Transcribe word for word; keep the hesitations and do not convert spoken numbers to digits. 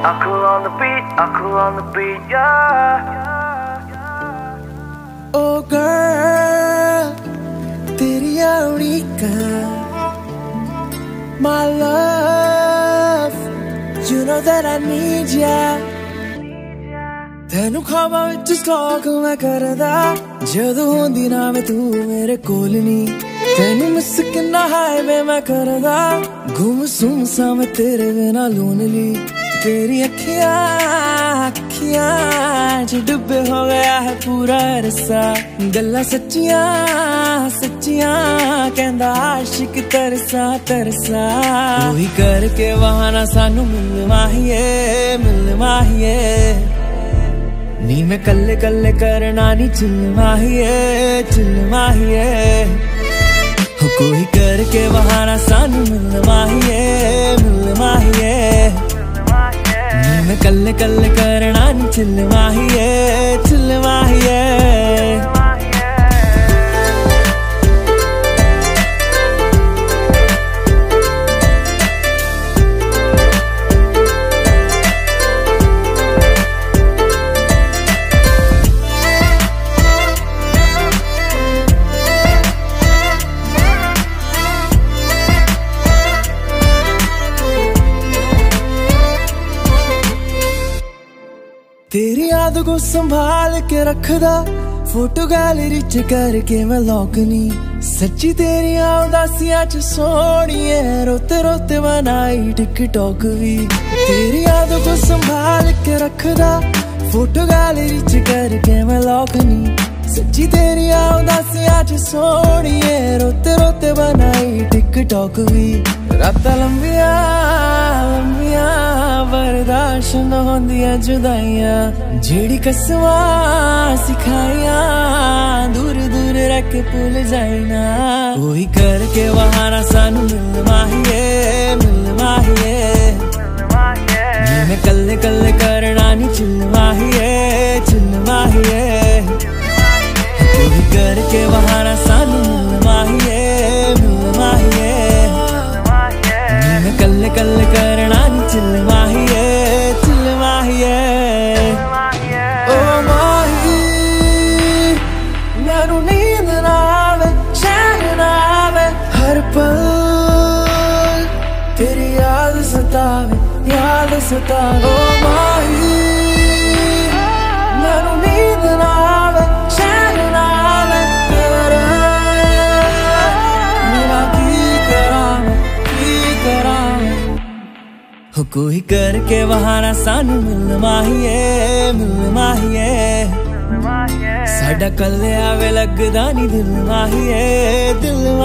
Akull on the beat, Akull on the beat, yeah. Oh girl, teriyan udeekan, my love, you know that I need ya. Tainu khwaban vich stalk main karda, Jadon hundi na main tu mere kol nahi. Tainu miss kinna haye main karda, Gumsum sa main tere bina lonely. Teri akhiyaan akhiyaan च डूबे हो गया है पूरा अरसा. गल्ला sachiyan sachiyan Kehnda aashiq tarsa tarsa. कोई करके बहाना सानू मिलवा हिये मिलवा हिये. नी मैं कल्ले कल्ले करना नी चिलवा हिये चिलवा हिये. हो कोई करके बहाना सानू मिलवा हिये मिलवा हिये. मैं कल्ले कल्ले करना नी चिलवा हिये चिलवा हिये. तेरी याद को संभाल के रखदा, फोटो गैलरी च करके मैं लॉक नी. सच्ची तेरी उदासियां च सोनिए रोते रोते बनाई टिकटॉक भी. तेरी याद को संभाल के रखदा, फोटो गैलरी च करके मैं लॉक नी. सच्ची तेरी उदासियां च सोनिए रोते रोते बनाई टिकटॉक भी. रातां लंबिया लंबिया बर्दाश्त न होंदियां जुदाइयां, जेड़ी कसमां सिखाइयां दूर दूर रख के भूल जाइना. कोई करके बहाना सानू मिलवा हिये मिलवा हिये. मैं कल्ले कल्ले करना नी चिलवा हिये चिलवा हिये. कोई करके बहाना सानू मिलवा हिये मिलवा हिये. मैं कल्ले कल्ले करना नी चिलवा हिये चिलवा हिये. ओ माही मैनू नींद ना आवे चैन ना आवे, हर पल तेरी याद सतावे याद सतावे. ओ माही मैनू नींद ना आवे चैन ना आवे, तेरे मेरा की करां की करां. हो कोई करके बहाना सानू मिलवा हिये मिलवा हिये. साडा कल्ले आवे लगदा नी दिल माहिए दिल